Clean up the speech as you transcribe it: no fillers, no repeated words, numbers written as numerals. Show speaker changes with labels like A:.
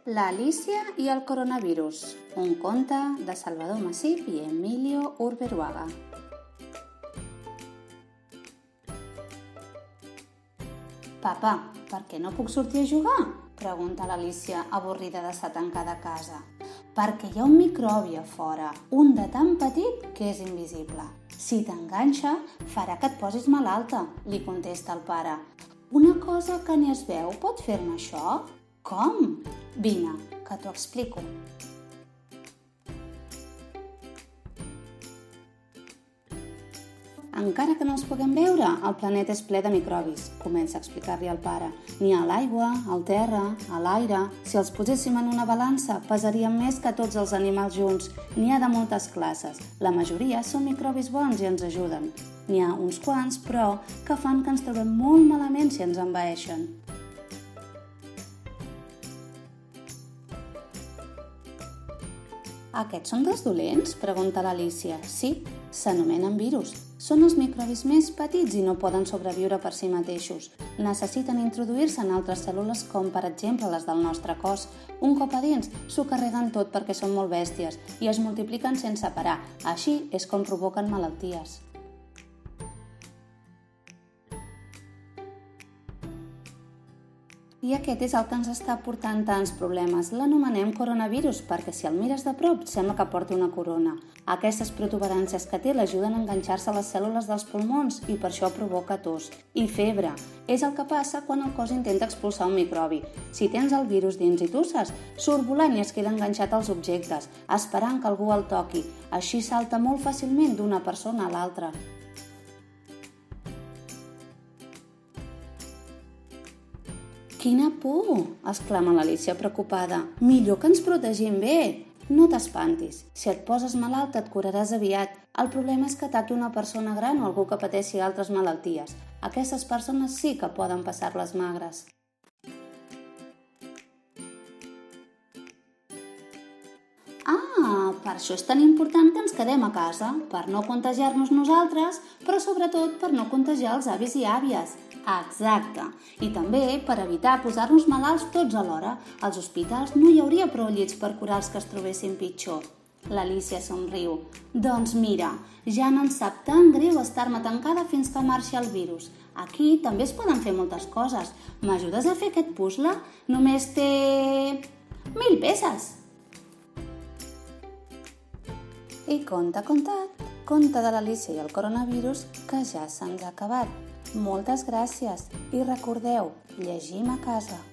A: L'Alícia i el coronavirus, un conte de Salvador Masip i Emilio Urberuaga. Papa, per què no puc sortir a jugar? Pregunta l'Alícia, avorrida d'estar tancada a casa. Perquè hi ha un microbi a fora, un de tan petit que és invisible. Si t'enganxa, farà que et posis malalta, li contesta el pare. Una cosa que ni es veu pot fer-me això? Com? Vine, que t'ho explico. Encara que no els puguem veure, el planeta és ple de microbis, comença a explicar-li al pare. N'hi ha a l'aigua, al terra, a l'aire. Si els poséssim en una balança, pesarien més que tots els animals junts. N'hi ha de moltes classes. La majoria són microbis bons i ens ajuden. N'hi ha uns quants, però, que fan que ens trobem molt malament si ens envaeixen. Aquests són dels dolents? Pregunta l'Alícia. Sí, s'anomenen virus. Són els microbis més petits i no poden sobreviure per si mateixos. Necessiten introduir-se en altres cèl·lules com, per exemple, les del nostre cos. Un cop a dins, s'ho carreguen tot perquè són molt bèsties i es multipliquen sense parar. Així és com provoquen malalties. I aquest és el que ens està portant tants problemes. L'anomenem coronavirus perquè si el mires de prop sembla que porta una corona. Aquestes protuberàncies que té l'ajuden a enganxar-se a les cèl·lules dels pulmons i per això provoca tos. I febre. És el que passa quan el cos intenta expulsar un microbi. Si tens el virus dins i tosses, surt volant i es queda enganxat als objectes, esperant que algú el toqui. Així salta molt fàcilment d'una persona a l'altra. Quina por! —exclama l'Alícia preocupada. Millor que ens protegim bé. No t'espantis. Si et poses malalta et curaràs aviat. El problema és que ataqui una persona gran o algú que pateixi altres malalties. Aquestes persones sí que poden passar-les magres. Per això és tan important que ens quedem a casa, per no contagiar-nos nosaltres, però sobretot per no contagiar els avis i àvies. Exacte. I també per evitar posar-nos malalts tots alhora. Als hospitals no hi hauria prou llits per curar els que es trobessin pitjor. L'Alícia somriu. Doncs mira, ja no em sap tan greu estar-me tancada fins que marxi el virus. Aquí també es poden fer moltes coses. M'ajudes a fer aquest puzzle? Només té 1000 peces. I conte contat, conte de l'Alícia i el coronavirus que ja se'ns ha acabat. Moltes gràcies i recordeu, llegim a casa.